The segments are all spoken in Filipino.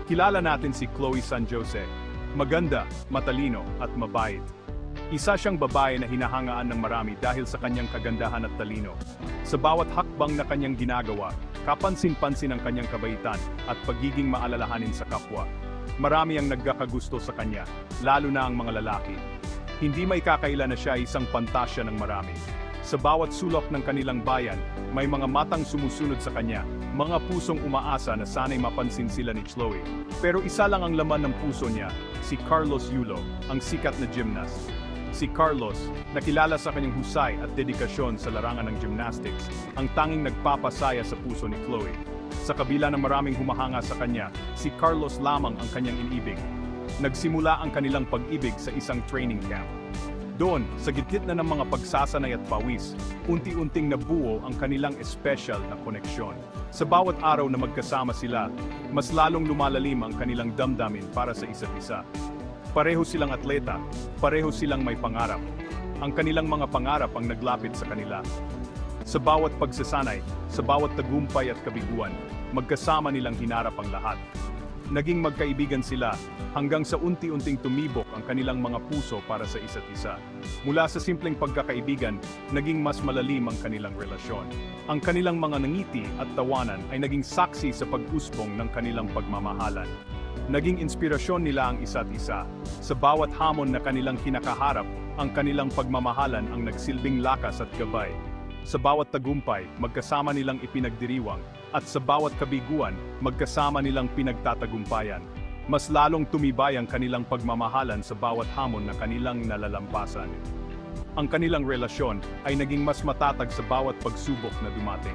Makilala natin si Chloe San Jose. Maganda, matalino, at mabait. Isa siyang babae na hinahangaan ng marami dahil sa kanyang kagandahan at talino. Sa bawat hakbang na kanyang ginagawa, kapansin-pansin ang kanyang kabaitan at pagiging maalalahanin sa kapwa. Marami ang nagkakagusto sa kanya, lalo na ang mga lalaki. Hindi may kakaila na siya ay isang pantasya ng marami. Sa bawat sulok ng kanilang bayan, may mga matang sumusunod sa kanya, mga pusong umaasa na sana'y mapansin sila ni Chloe. Pero isa lang ang laman ng puso niya, si Carlos Yulo, ang sikat na gymnast. Si Carlos, nakilala sa kanyang husay at dedikasyon sa larangan ng gymnastics, ang tanging nagpapasaya sa puso ni Chloe. Sa kabila ng maraming humahanga sa kanya, si Carlos lamang ang kanyang inibig. Nagsimula ang kanilang pag-ibig sa isang training camp. Doon, sa gitgit na ng mga pagsasanay at pawis, unti-unting nabuo ang kanilang espesyal na koneksyon. Sa bawat araw na magkasama sila, mas lalong lumalalim ang kanilang damdamin para sa isa't isa. Pareho silang atleta, pareho silang may pangarap. Ang kanilang mga pangarap ang naglapit sa kanila. Sa bawat pagsasanay, sa bawat tagumpay at kabiguan, magkasama nilang hinarap ang lahat. Naging magkaibigan sila hanggang sa unti-unting tumibok ang kanilang mga puso para sa isa't isa. Mula sa simpleng pagkakaibigan, naging mas malalim ang kanilang relasyon. Ang kanilang mga ngiti at tawanan ay naging saksi sa pag-usbong ng kanilang pagmamahalan. Naging inspirasyon nila ang isa't isa. Sa bawat hamon na kanilang kinakaharap, ang kanilang pagmamahalan ang nagsilbing lakas at gabay. Sa bawat tagumpay, magkasama nilang ipinagdiriwang, at sa bawat kabiguan, magkasama nilang pinagtatagumpayan. Mas lalong tumibay ang kanilang pagmamahalan sa bawat hamon na kanilang nalalampasan. Ang kanilang relasyon ay naging mas matatag sa bawat pagsubok na dumating.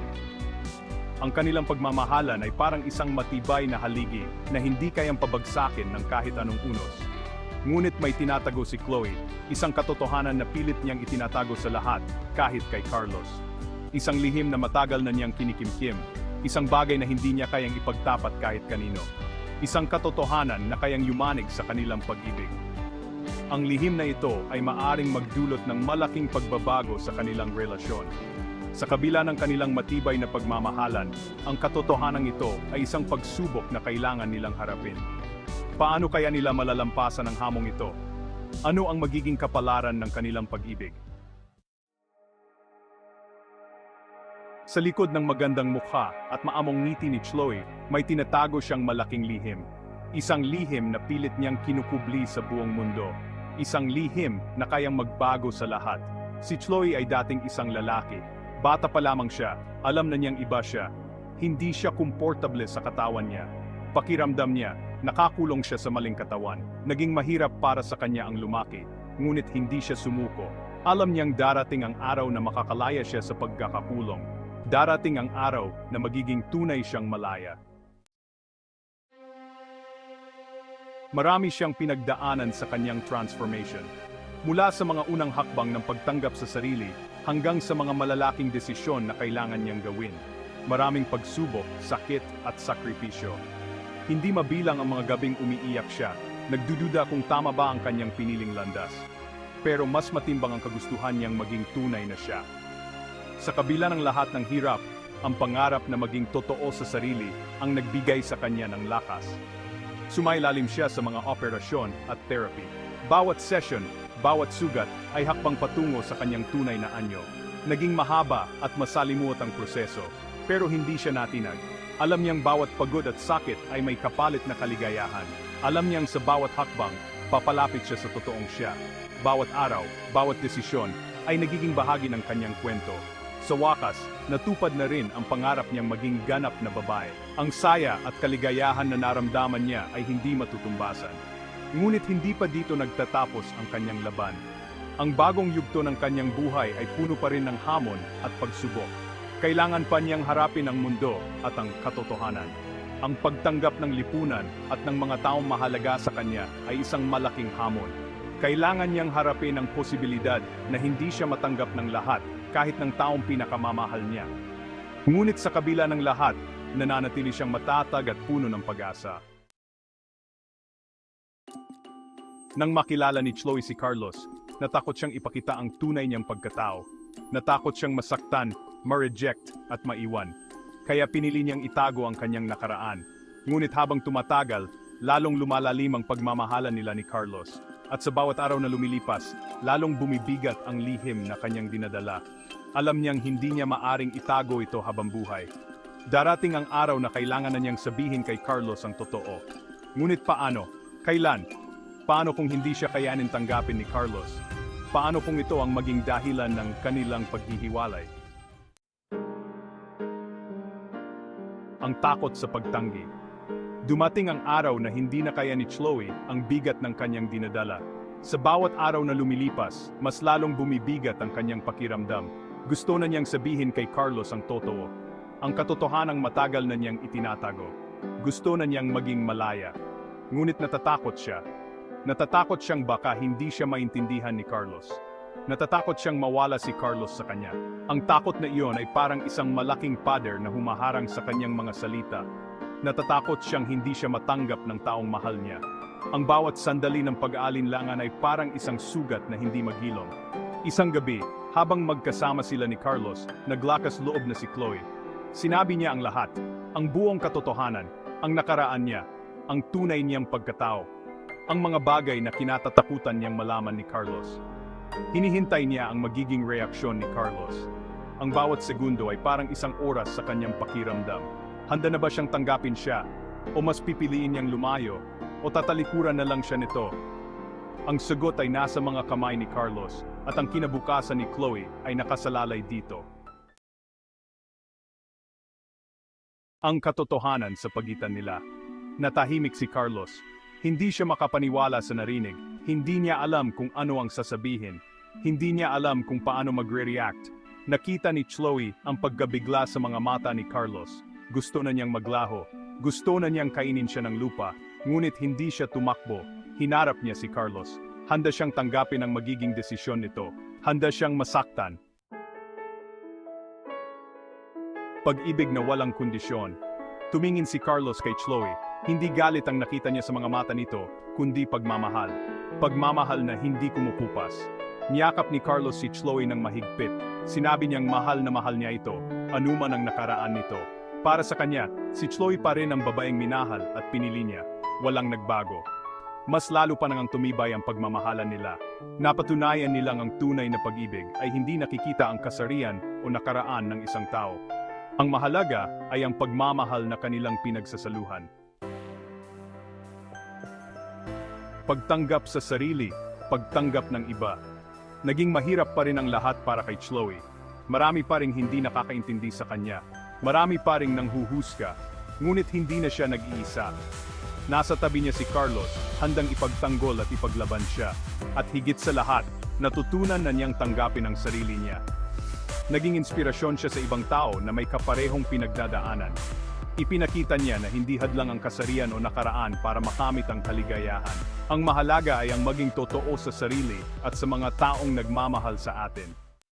Ang kanilang pagmamahalan ay parang isang matibay na haligi na hindi kayang pabagsakin ng kahit anong unos. Ngunit may tinatago si Chloe, isang katotohanan na pilit niyang itinatago sa lahat, kahit kay Carlos. Isang lihim na matagal na niyang kinikimkim, isang bagay na hindi niya kayang ipagtapat kahit kanino. Isang katotohanan na kayang yumanig sa kanilang pag-ibig. Ang lihim na ito ay maaring magdulot ng malaking pagbabago sa kanilang relasyon. Sa kabila ng kanilang matibay na pagmamahalan, ang katotohanan ito ay isang pagsubok na kailangan nilang harapin. Paano kaya nila malalampasan ang hamong ito? Ano ang magiging kapalaran ng kanilang pag-ibig? Sa likod ng magandang mukha at maamong ngiti ni Chloe, may tinatago siyang malaking lihim. Isang lihim na pilit niyang kinukubli sa buong mundo. Isang lihim na kayang magbago sa lahat. Si Chloe ay dating isang lalaki. Bata pa lamang siya, alam na niyang iba siya. Hindi siya komportable sa katawan niya. Pakiramdam niya, nakakulong siya sa maling katawan. Naging mahirap para sa kanya ang lumaki, ngunit hindi siya sumuko. Alam niyang darating ang araw na makakalaya siya sa pagkakakulong. Darating ang araw na magiging tunay siyang malaya. Marami siyang pinagdaanan sa kanyang transformation. Mula sa mga unang hakbang ng pagtanggap sa sarili, hanggang sa mga malalaking desisyon na kailangan niyang gawin. Maraming pagsubok, sakit at sakripisyo. Hindi mabilang ang mga gabing umiiyak siya, nagdududa kung tama ba ang kanyang piniling landas. Pero mas matimbang ang kagustuhan niyang maging tunay na siya. Sa kabila ng lahat ng hirap, ang pangarap na maging totoo sa sarili ang nagbigay sa kanya ng lakas. Sumailalim siya sa mga operasyon at therapy. Bawat session, bawat sugat ay hakbang patungo sa kanyang tunay na anyo. Naging mahaba at masalimuot ang proseso, pero hindi siya natinag. Alam niyang bawat pagod at sakit ay may kapalit na kaligayahan. Alam niyang sa bawat hakbang, papalapit siya sa totoong siya. Bawat araw, bawat desisyon ay nagiging bahagi ng kanyang kwento. Sa wakas, natupad na rin ang pangarap niyang maging ganap na babae. Ang saya at kaligayahan na naramdaman niya ay hindi matutumbasan. Ngunit hindi pa dito nagtatapos ang kanyang laban. Ang bagong yugto ng kanyang buhay ay puno pa rin ng hamon at pagsubok. Kailangan pa niyang harapin ang mundo at ang katotohanan. Ang pagtanggap ng lipunan at ng mga taong mahalaga sa kanya ay isang malaking hamon. Kailangan niyang harapin ang posibilidad na hindi siya matanggap ng lahat, kahit ng taong pinakamamahal niya. Ngunit sa kabila ng lahat, nananatili siyang matatag at puno ng pag-asa. Nang makilala ni Chloe si Carlos, natakot siyang ipakita ang tunay niyang pagkatao. Natakot siyang masaktan, ma-reject at maiwan. Kaya pinili niyang itago ang kanyang nakaraan. Ngunit habang tumatagal, lalong lumalalim ang pagmamahalan nila ni Carlos. At sa bawat araw na lumilipas, lalong bumibigat ang lihim na kanyang dinadala. Alam niyang hindi niya maaring itago ito habang buhay. Darating ang araw na kailangan na niyang sabihin kay Carlos ang totoo. Ngunit paano? Kailan? Paano kung hindi siya kayanin tanggapin ni Carlos? Paano kung ito ang maging dahilan ng kanilang paghihiwalay? Ang takot sa pagtanggi. Dumating ang araw na hindi na kaya ni Chloe ang bigat ng kanyang dinadala. Sa bawat araw na lumilipas, mas lalong bumibigat ang kanyang pakiramdam. Gusto na niyang sabihin kay Carlos ang totoo. Ang katotohanang matagal na niyang itinatago. Gusto na niyang maging malaya. Ngunit natatakot siya. Natatakot siyang baka hindi siya maintindihan ni Carlos. Natatakot siyang mawala si Carlos sa kanya. Ang takot na iyon ay parang isang malaking pader na humaharang sa kanyang mga salita. Natatakot siyang hindi siya matanggap ng taong mahal niya. Ang bawat sandali ng pag-aalinlangan ay parang isang sugat na hindi maghilom. Isang gabi, habang magkasama sila ni Carlos, naglakas loob na si Chloe. Sinabi niya ang lahat, ang buong katotohanan, ang nakaraan niya, ang tunay niyang pagkatao. Ang mga bagay na kinatatakutan niyang malaman ni Carlos. Hinihintay niya ang magiging reaksyon ni Carlos. Ang bawat segundo ay parang isang oras sa kanyang pakiramdam. Handa na ba siyang tanggapin siya? O mas pipiliin niyang lumayo? O tatalikuran na lang siya nito? Ang sagot ay nasa mga kamay ni Carlos, at ang kinabukasan ni Chloe ay nakasalalay dito. Ang katotohanan sa pagitan nila. Natahimik si Carlos. Hindi siya makapaniwala sa narinig, hindi niya alam kung ano ang sasabihin, hindi niya alam kung paano magre-react. Nakita ni Chloe ang pagkabigla sa mga mata ni Carlos. Gusto na niyang maglaho, gusto na niyang kainin siya ng lupa, ngunit hindi siya tumakbo. Hinarap niya si Carlos. Handa siyang tanggapin ang magiging desisyon nito. Handa siyang masaktan. Pag-ibig na walang kondisyon. Tumingin si Carlos kay Chloe. Hindi galit ang nakita niya sa mga mata nito, kundi pagmamahal. Pagmamahal na hindi kumukupas. Niyakap ni Carlos si Chloe ng mahigpit. Sinabi niyang mahal na mahal niya ito, anuman ang nakaraan nito. Para sa kanya, si Chloe pa rin ang babaeng minahal at pinili niya. Walang nagbago. Mas lalo pa nang tumibay ang pagmamahalan nila. Napatunayan nilang ang tunay na pag-ibig ay hindi nakikita ang kasarian o nakaraan ng isang tao. Ang mahalaga ay ang pagmamahal na kanilang pinagsasaluhan. Pagtanggap sa sarili, pagtanggap ng iba. Naging mahirap pa rin ang lahat para kay Chloe. Marami pa ring hindi nakakaintindi sa kanya. Marami pa ring nanghuhusga. Ngunit hindi na siya nag-iisa. Nasa tabi niya si Carlos, handang ipagtanggol at ipaglaban siya. At higit sa lahat, natutunan na niyang tanggapin ang sarili niya. Naging inspirasyon siya sa ibang tao na may kaparehong pinagdadaanan. Ipinakita niya na hindi hadlang ang kasarian o nakaraan para makamit ang kaligayahan. Ang mahalaga ay ang maging totoo sa sarili at sa mga taong nagmamahal sa atin.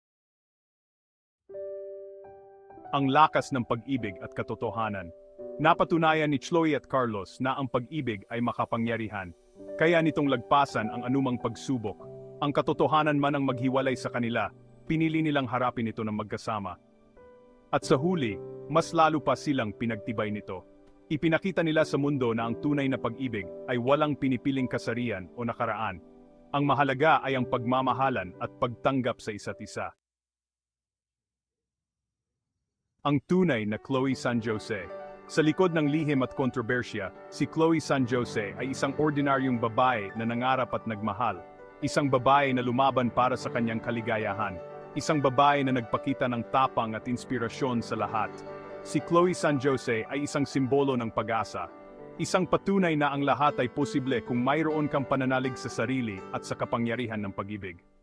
Ang lakas ng pag-ibig at katotohanan. Napatunayan ni Chloe at Carlos na ang pag-ibig ay makapangyarihan. Kaya nitong lagpasan ang anumang pagsubok. Ang katotohanan man ang maghiwalay sa kanila, pinili nilang harapin ito ng magkasama. At sa huli, mas lalo pa silang pinagtibay nito. Ipinakita nila sa mundo na ang tunay na pag-ibig ay walang pinipiling kasarian o nakaraan. Ang mahalaga ay ang pagmamahalan at pagtanggap sa isa't isa. Ang tunay na Chloe San Jose. Sa likod ng lihim at kontrobersya, si Chloe San Jose ay isang ordinaryong babae na nangarap at nagmahal. Isang babae na lumaban para sa kanyang kaligayahan. Isang babae na nagpakita ng tapang at inspirasyon sa lahat. Si Chloe San Jose ay isang simbolo ng pag-asa. Isang patunay na ang lahat ay posible kung mayroon kang pananalig sa sarili at sa kapangyarihan ng pag-ibig.